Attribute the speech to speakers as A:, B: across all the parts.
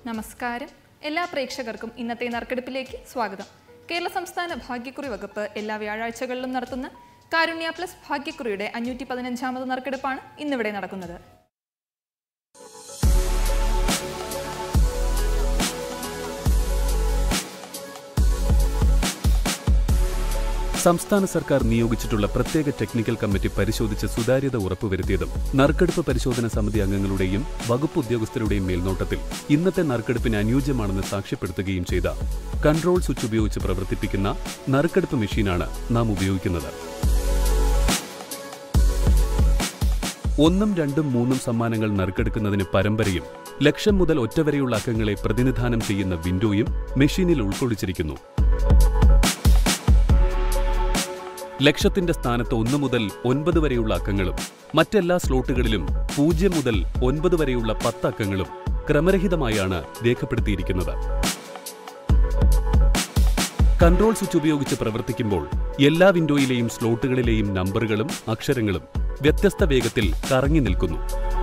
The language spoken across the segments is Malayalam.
A: നമസ്കാരം. എല്ലാ പ്രേക്ഷകർക്കും ഇന്നത്തെ നറുക്കെടുപ്പിലേക്ക് സ്വാഗതം. കേരള സംസ്ഥാന ഭാഗ്യക്കുറി വകുപ്പ് എല്ലാ വ്യാഴാഴ്ചകളിലും നടത്തുന്ന കാരുണ്യ പ്ലസ് ഭാഗ്യക്കുറിയുടെ 515ാമത് നറുക്കെടുപ്പാണ് ഇന്നിവിടെ നടക്കുന്നത്.
B: സംസ്ഥാന സർക്കാർ നിയോഗിച്ചിട്ടുള്ള പ്രത്യേക ടെക്നിക്കൽ കമ്മിറ്റി പരിശോധിച്ച് സുതാര്യത ഉറപ്പുവരുത്തിയതും നറുക്കെടുപ്പ് പരിശോധന സമിതി അംഗങ്ങളുടെയും വകുപ്പ് ഉദ്യോഗസ്ഥരുടെയും മേൽനോട്ടത്തിൽ ഇന്നത്തെ നറുക്കെടുപ്പിന് അനുയോജ്യമാണെന്ന് സാക്ഷ്യപ്പെടുത്തുകയും ചെയ്ത കൺട്രോൾ സ്വിച്ച് ഉപയോഗിച്ച് പ്രവർത്തിപ്പിക്കുന്ന നറുക്കെടുപ്പ് മെഷീനാണ് നാം ഉപയോഗിക്കുന്നത്. 1, 2, 3 സമ്മാനങ്ങൾ നറുക്കെടുക്കുന്നതിന് പരമ്പരയും ലക്ഷം മുതൽ ഒറ്റ വരെയുള്ള അക്കങ്ങളെ പ്രതിനിധാനം ചെയ്യുന്ന വിൻഡോയും മെഷീനിൽ ഉൾക്കൊള്ളിച്ചിരിക്കുന്നു. ലക്ഷത്തിന്റെ സ്ഥാനത്ത് 1 മുതൽ 9 വരെയുള്ള അക്കങ്ങളും മറ്റെല്ലാ സ്ലോട്ടുകളിലും 0 മുതൽ 9 വരെയുള്ള 10 അക്കങ്ങളും ക്രമരഹിതമായാണ് രേഖപ്പെടുത്തിയിരിക്കുന്നത്. കൺട്രോൾ സ്വിച്ച് ഉപയോഗിച്ച് പ്രവർത്തിക്കുമ്പോൾ എല്ലാ വിൻഡോയിലെയും സ്ലോട്ടുകളിലെയും നമ്പറുകളും അക്ഷരങ്ങളും വ്യത്യസ്ത വേഗത്തിൽ കറങ്ങി നിൽക്കുന്നു.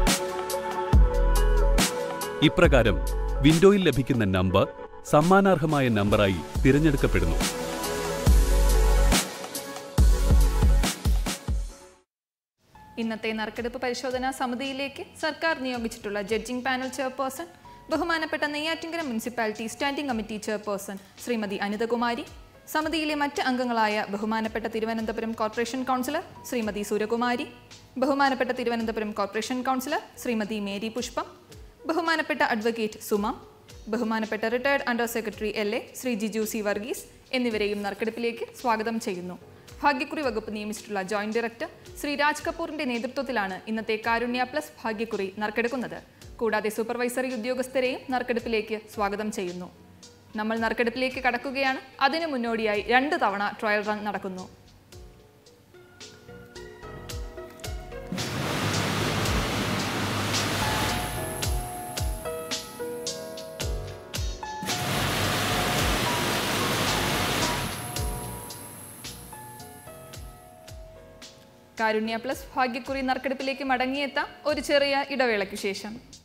B: ഇപ്രകാരം വിൻഡോയിൽ ലഭിക്കുന്ന നമ്പർ സമ്മാനാർഹമായ നമ്പറായി തിരഞ്ഞെടുക്കപ്പെടുന്നു.
A: ഇന്നത്തെ നറുക്കെടുപ്പ് പരിശോധനാ സമിതിയിലേക്ക് സർക്കാർ നിയോഗിച്ചിട്ടുള്ള ജഡ്ജിംഗ് പാനൽ ചെയർപേഴ്സൺ, ബഹുമാനപ്പെട്ട Neyyattinkara municipality standing committee chairperson Shrimati Anithakumari, സമിതിയിലെ മറ്റ് അംഗങ്ങളായ ബഹുമാനപ്പെട്ട തിരുവനന്തപുരം കോർപ്പറേഷൻ കൗൺസിലർ ശ്രീമതി സൂര്യകുമാരി, ബഹുമാനപ്പെട്ട Thiruvananthapuram corporation councillor Shrimati Mary Pushpam, ബഹുമാനപ്പെട്ട അഡ്വക്കേറ്റ് സുമ, ബഹുമാനപ്പെട്ട retired under secretary LA Shri Jiju C Varghese എന്നിവരെയും നറുക്കെടുപ്പിലേക്ക് സ്വാഗതം ചെയ്യുന്നു. ഭാഗ്യക്കുറി വകുപ്പ് നിയമിച്ചിട്ടുള്ള ജോയിന്റ് ഡയറക്ടർ ശ്രീ രാജ് കപൂറിന്റെ നേതൃത്വത്തിലാണ് ഇന്നത്തെ കാരുണ്യ പ്ലസ് ഭാഗ്യക്കുറി നറുക്കെടുക്കുന്നത്. കൂടാതെ സൂപ്പർവൈസറി ഉദ്യോഗസ്ഥരെയും നറുക്കെടുപ്പിലേക്ക് സ്വാഗതം ചെയ്യുന്നു. നമ്മൾ നറുക്കെടുപ്പിലേക്ക് കടക്കുകയാണ്. അതിനു മുന്നോടിയായി 2 തവണ ട്രയൽ റൺ നടക്കുന്നു. കാരുണ്യ പ്ലസ് ഭാഗ്യക്കുറി നറുക്കെടുപ്പിലേക്ക് മടങ്ങിയെത്താം ഒരു ചെറിയ ഇടവേളയ്ക്കു ശേഷം.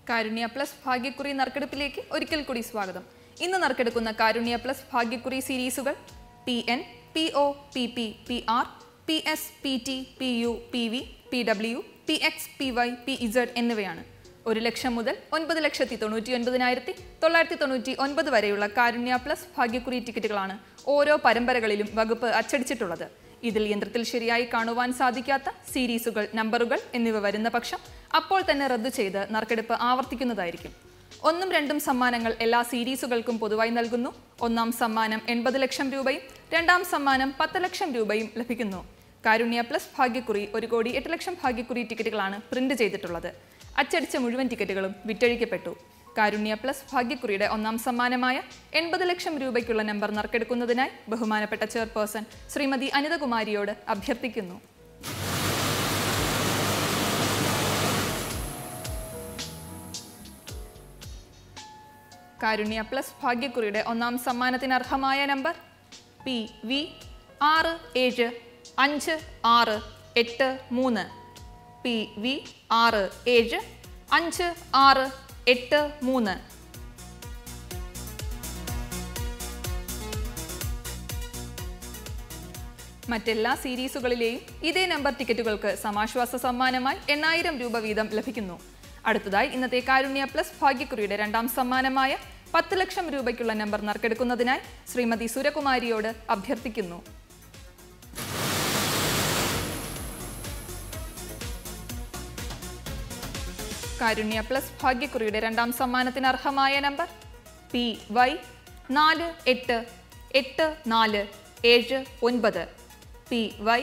A: കാരുണ്യ പ്ലസ് ഭാഗ്യക്കുറി നറുക്കെടുപ്പിലേക്ക് ഒരിക്കൽ കൂടി സ്വാഗതം. ഇന്ന് നറുക്കെടുക്കുന്ന കാരുണ്യ പ്ലസ് ഭാഗ്യക്കുറി സീരീസുകൾ PN, PO, PP, PR, PS, PT, PU, PV, PW, PX, PY, PZ എന്നിവയാണ്. 1,00,000 മുതൽ 9,99,999 വരെയുള്ള കാരുണ്യ പ്ലസ് ഭാഗ്യക്കുറി ടിക്കറ്റുകളാണ് ഓരോ പരമ്പരകളിലും വകുപ്പ് അച്ചടിച്ചിട്ടുള്ളത്. ഇതിൽ യന്ത്രത്തിൽ ശരിയായി കാണുവാൻ സാധിക്കാത്ത സീരീസുകൾ, നമ്പറുകൾ എന്നിവ വരുന്ന പക്ഷം അപ്പോൾ തന്നെ റദ്ദു ചെയ്ത് നറുക്കെടുപ്പ് ആവർത്തിക്കുന്നതായിരിക്കും. 1ഉം 2ഉം സമ്മാനങ്ങൾ എല്ലാ സീരീസുകൾക്കും പൊതുവായി നൽകുന്നു. 1ാം സമ്മാനം 80 ലക്ഷം രൂപയും 2ാം സമ്മാനം 10 ലക്ഷം രൂപയും ലഭിക്കുന്നു. കാരുണ്യ പ്ലസ് ഭാഗ്യക്കുറി 1,08,00,000 ഭാഗ്യക്കുറി ടിക്കറ്റുകളാണ് പ്രിന്റ് ചെയ്തിട്ടുള്ളത്. അച്ചടിച്ച മുഴുവൻ ടിക്കറ്റുകളും വിറ്റഴിക്കപ്പെട്ടു. കാരുണ്യ പ്ലസ് ഭാഗ്യക്കുറിയുടെ 1ാം സമ്മാനമായ 80 ലക്ഷം രൂപയ്ക്കുള്ള നമ്പർ നറുക്കെടുക്കുന്നതിനായി ബഹുമാനപ്പെട്ട ചെയർപേഴ്സൺ ശ്രീമതി അനിതകുമാരിയോട് അഭ്യർത്ഥിക്കുന്നു. കാരുണ്യ പ്ലസ് ഭാഗ്യക്കുറിയുടെ 1ാം സമ്മാനത്തിന് അർഹമായ നമ്പർ PV 675683 PV 675683. മറ്റെല്ലാ സീരീസുകളിലെയും ഇതേ നമ്പർ ടിക്കറ്റുകൾക്ക് സമാശ്വാസ സമ്മാനമായി 8,000 രൂപ വീതം ലഭിക്കുന്നു. അടുത്തതായി ഇന്നത്തെ കാരുണ്യ പ്ലസ് ഭാഗ്യക്കുറിയുടെ 2ാം സമ്മാനമായ 10 ലക്ഷം രൂപയ്ക്കുള്ള നമ്പർ നറുക്കെടുക്കുന്നതിനായി ശ്രീമതി സുരകുമാരിയോട് അഭ്യർത്ഥിക്കുന്നു. കാരുണ്യ പ്ലസ് ഭാഗ്യക്കുറിയുടെ 2ാം സമ്മാനത്തിന് അർഹമായ number PY 488479 PY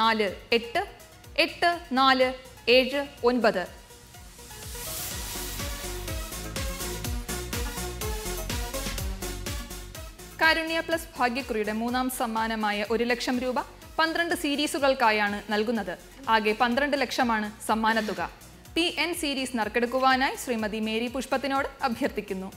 A: 488479. Karunya plus ഭാഗ്യക്കുറിയുടെ 3ാം സമ്മാനമായ 1,00,000 രൂപ 12 സീരീസുകൾക്കായാണ് നൽകുന്നത്. ആകെ 12 ലക്ഷമാണ് സമ്മാനത്തുക. PN സീരീസ് നറുക്കെടുക്കുവാനായി ശ്രീമതി മേരി പുഷ്പത്തിനോട് അഭ്യർത്ഥിക്കുന്നു.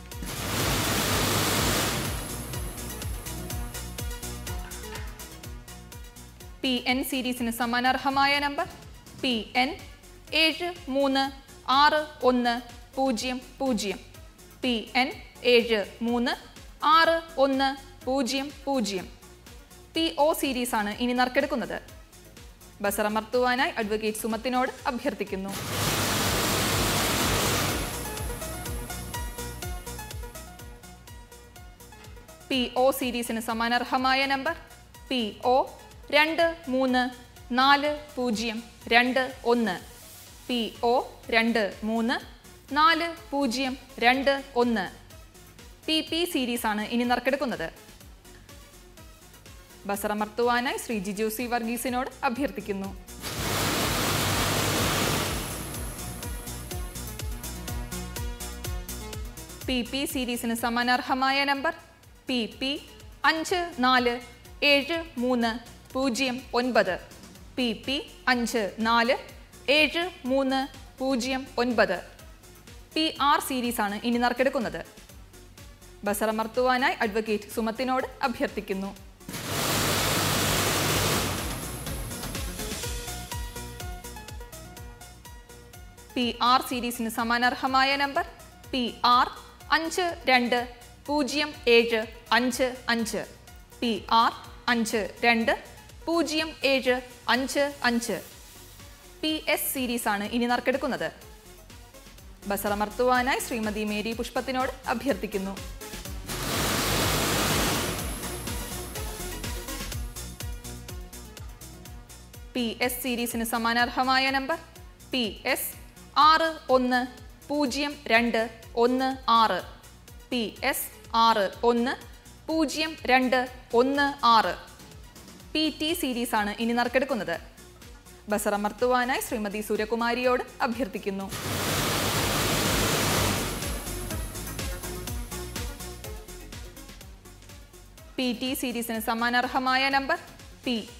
A: PN സീരീസിന് സമ്മാനാർഹമായ നമ്പർ PN 736100 PN 736100. PO സീരീസാണ് ഇനി നറുക്കെടുക്കുന്നത്. ബസറമർത്തുവാനായി അഡ്വക്കേറ്റ് സുമത്തിനോട് അഭ്യർത്ഥിക്കുന്നു. PO സീരീസിന് സമ്മാനാർഹമായ നമ്പർ PO 234021 PO 234021. PP സീരീസാണ് ഇനി നറുക്കെടുക്കുന്നത്. ബസറമർത്തുവാനായി ശ്രീ ജിജു സി വർഗീസിനോട് അഭ്യർത്ഥിക്കുന്നു. PP സീരീസിന് സമ്മാനാർഹമായ നമ്പർ PP 547309 PP 547309. PR സീരീസാണ് ഇനി നറുക്കെടുക്കുന്നത്. ബസറമർത്തുവാനായി അഡ്വക്കേറ്റ് സുമത്തിനോട് അഭ്യർത്ഥിക്കുന്നു. PR സീരീസിന് സമ്മാനാർഹമായ നമ്പർ PR 520755 PR 520755. PS സീരീസാണ് ഇനി നറുക്കെടുക്കുന്നത്. ബസറമർത്തുവാനായി ശ്രീമതി മേരി പുഷ്പത്തിനോട് അഭ്യർത്ഥിക്കുന്നു. PS സീരീസിന് സമ്മാനാർഹമായ നമ്പർ PS 610216 PS 610216. PT സീരീസാണ് ഇനി നറുക്കെടുക്കുന്നത്. ബസറമർത്തുവാനായി ശ്രീമതി സൂര്യകുമാരിയോട് അഭ്യർത്ഥിക്കുന്നു. PT സീരീസിന് സമ്മാനാർഹമായ നമ്പർ PT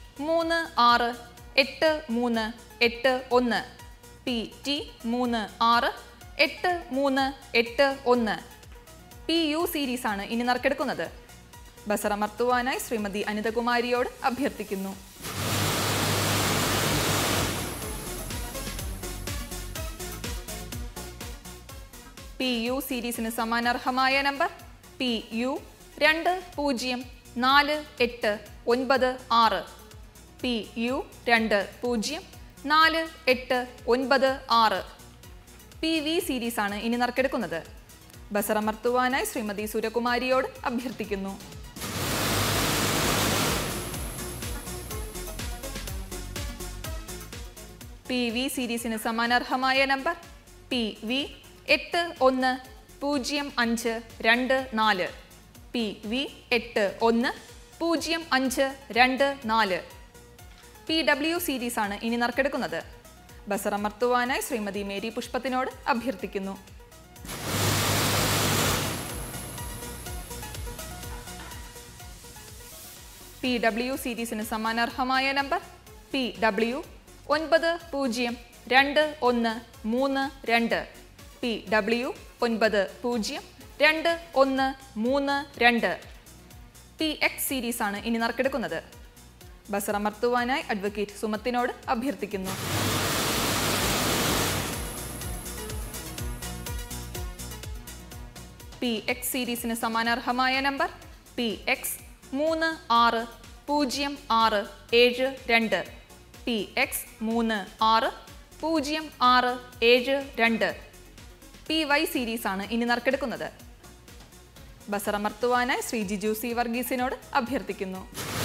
A: 368381 PT 368381. PU സീരീസാണ് ഇനി നറുക്കെടുക്കുന്നത്. ബസറമർത്തുവാനായി ശ്രീമതി അനിതകുമാരിയോട് അഭ്യർത്ഥിക്കുന്നു. PU സീരീസിന് സമാനർഹമായ നമ്പർ PU 204896. PU 204896. PV സീരീസാണ് ഇനി നറുക്കെടുക്കുന്നത്. ബസറമർത്തുവാനായി ശ്രീമതി സൂര്യകുമാരിയോട് അഭ്യർത്ഥിക്കുന്നു. PV സീരീസിന് സമാനർഹമായ നമ്പർ PV 810524. PV 810524. PW സീരീസാണ് ഇനി നറുക്കെടുക്കുന്നത്. ബസറമർത്തുവാനായി ശ്രീമതി മേരി പുഷ്പത്തിനോട് അഭ്യർത്ഥിക്കുന്നു. PW സീരീസിന് സമാനർഹമായ നമ്പർ PW 902132. PW 902132. PX സീരീസാണ് ഇനി നറുക്കെടുക്കുന്നത്. ബസറമർത്തുവാനായി അഡ്വക്കേറ്റ് സുമത്തിനോട് അഭ്യർത്ഥിക്കുന്നു. PX സീരീസിന് സമാനർഹമായ നമ്പർ PX 360672. PX 360672. PY സീരീസാണ് ഇനി നറുക്കെടുക്കുന്നത്. ബസറമർത്തുവാനായി ശ്രീ ജിജു സി വർഗീസിനോട് അഭ്യർത്ഥിക്കുന്നു.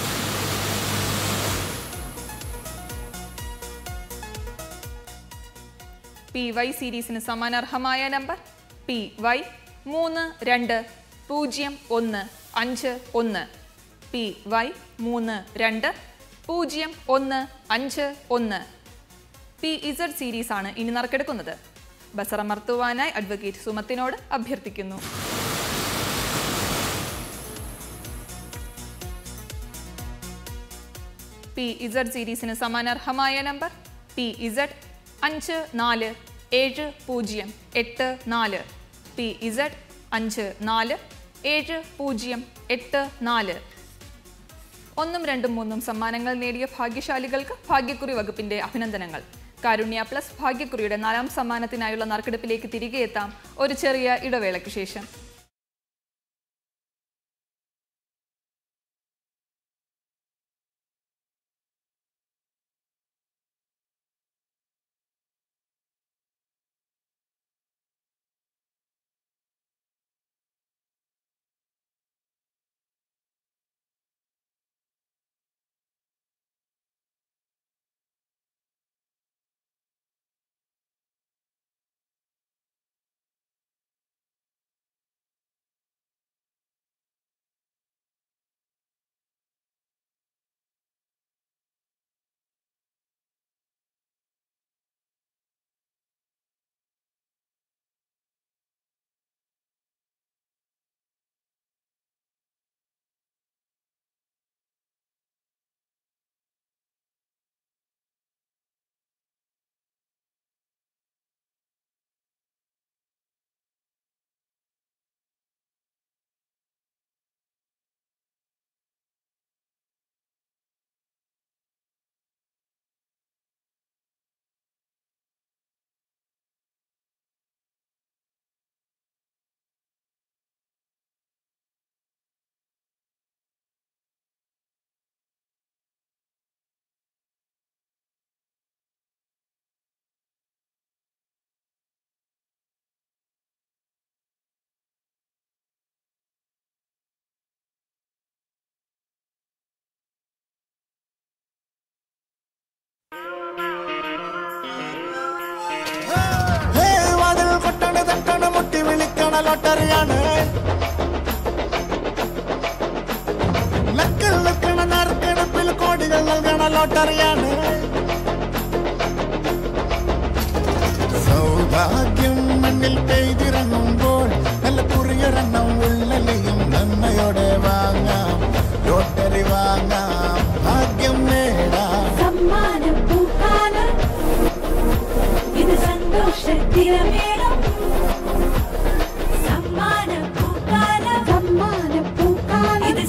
A: PY സീരീസിന് സമാനർഹമായ നമ്പർ PY 320151. PY 320151. PZ സീരീസാണ് ഇനി നറുക്കെടുക്കുന്നത്. ബസറമർത്തുവാനായി അഡ്വക്കേറ്റ് സുമത്തിനോട് അഭ്യർത്ഥിക്കുന്നു. PZ സീരീസിന് സമാനർഹമായ നമ്പർ PZ 547084. PZ 547084. 1, 2, 3 സമ്മാനങ്ങൾ നേടിയ ഭാഗ്യശാലികൾക്ക് ഭാഗ്യക്കുറി വകുപ്പിന്റെ അഭിനന്ദനങ്ങൾ. കാരുണ്യ പ്ലസ് ഭാഗ്യക്കുറിയുടെ 4ാം സമ്മാനത്തിനായുള്ള നറുക്കെടുപ്പിലേക്ക് തിരികെ എത്താം ഒരു ചെറിയ ഇടവേളയ്ക്ക് ശേഷം.
C: ലോട്ടറിയാണ് ലക്കൽ ലക്കണ നറുക്കെടുപ്പിൽ കോടികൾ നൽകണ ലോട്ടറിയാണ് സൗഭാഗ്യം മണ്ണിൽ പെയ്തിറങ്ങുമ്പോൾ നല്ല കുറിയൊരെണ്ണം ഉള്ളലിയും നന്മയോടെ വാങ്ങാം ലോട്ടറി വാങ്ങാം ഭാഗ്യം നേടാം
D: സമ്മാനം പൂക്കാലം ഇത് സന്തോഷത്തിരമേളം സമ്മാനം പൂക്കാലം ഇത്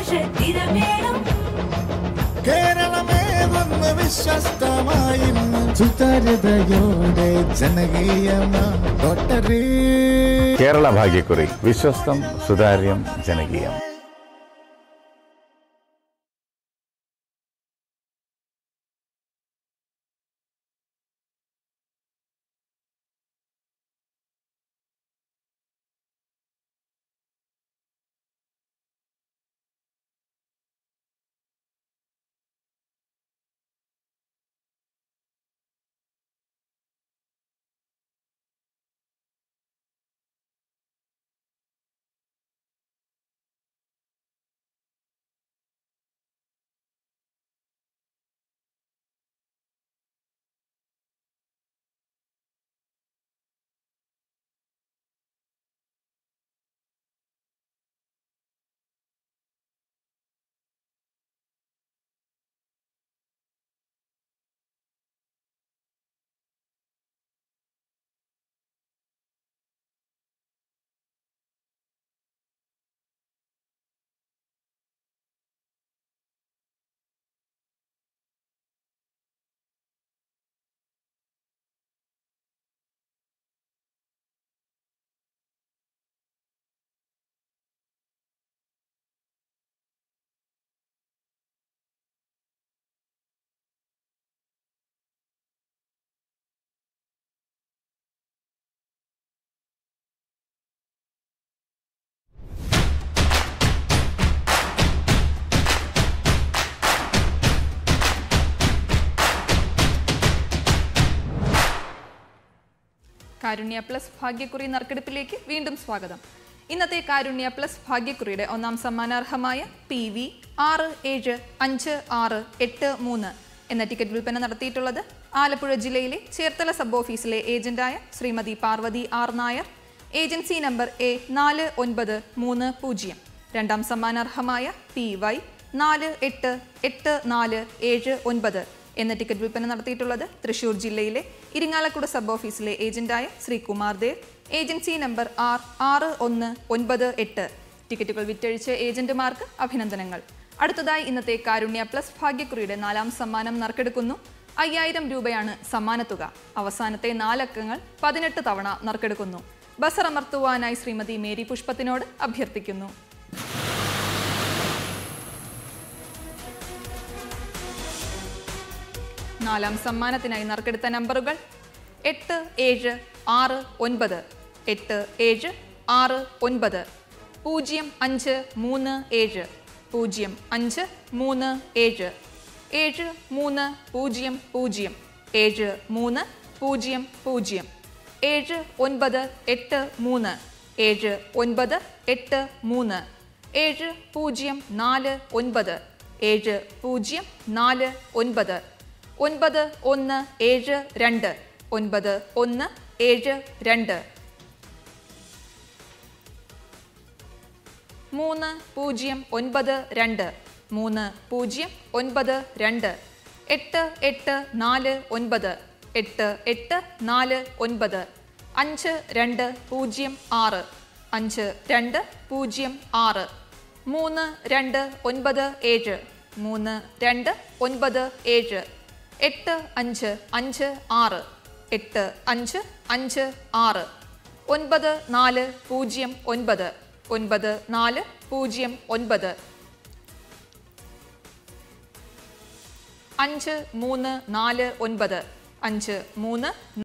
D: സന്തോഷത്തിരമേളം
C: കേരളമേ വന്ന് വിശ്വസ്തമായി സുതാര്യതയോടെ ജനകീയമാം ലോട്ടറി.
E: കേരള ഭാഗ്യക്കുറി, വിശ്വസ്തം, സുതാര്യം, ജനകീയം.
A: കാരുണ്യ പ്ലസ് ഭാഗ്യക്കുറി നറുക്കെടുപ്പിലേക്ക് വീണ്ടും സ്വാഗതം. ഇന്നത്തെ കാരുണ്യ പ്ലസ് ഭാഗ്യക്കുറിയുടെ ഒന്നാം സമ്മാനാർഹമായ PV 675683 എന്ന ടിക്കറ്റ് വിൽപ്പന നടത്തിയിട്ടുള്ളത് ആലപ്പുഴ ജില്ലയിലെ ചേർത്തല സബ് ഓഫീസിലെ ഏജന്റായ Shrimati Parvathi R Nair, agency number A4930. രണ്ടാം സമ്മാനാർഹമായ PY 488479 എന്ന ടിക്കറ്റ് വിൽപ്പന നടത്തിയിട്ടുള്ളത് തൃശൂർ ജില്ലയിലെ ഇരിങ്ങാലക്കുട സബ് ഓഫീസിലെ ഏജന്റായ Shri Kumar Dev, agency number R6198. ടിക്കറ്റുകൾ വിറ്റഴിച്ച ഏജന്റുമാർക്ക് അഭിനന്ദനങ്ങൾ. അടുത്തതായി ഇന്നത്തെ കാരുണ്യ പ്ലസ് ഭാഗ്യക്കുറിയുടെ നാലാം സമ്മാനം നറുക്കെടുക്കുന്നു. 5000 രൂപയാണ് സമ്മാനത്തുക. അവസാനത്തെ 4 അക്കങ്ങൾ 18 തവണ നറുക്കെടുക്കുന്നു. ബസർ അമർത്തുവാനായി ശ്രീമതി മേരി പുഷ്പത്തിനോട് അഭ്യർത്ഥിക്കുന്നു. നാലാം സമ്മാനത്തിനായി നറുക്കെടുത്ത നമ്പറുകൾ 8769, 8769, 0537, 0537, 7300, 7300, 7300, 7983, 7983, 7983, 7049, 7049, 9172, 9172, 3092, 3092, 8849, 8849, 5206, 5206, 3297, 3297, 8556, 8556, 9409, 9409, 5349, 5349.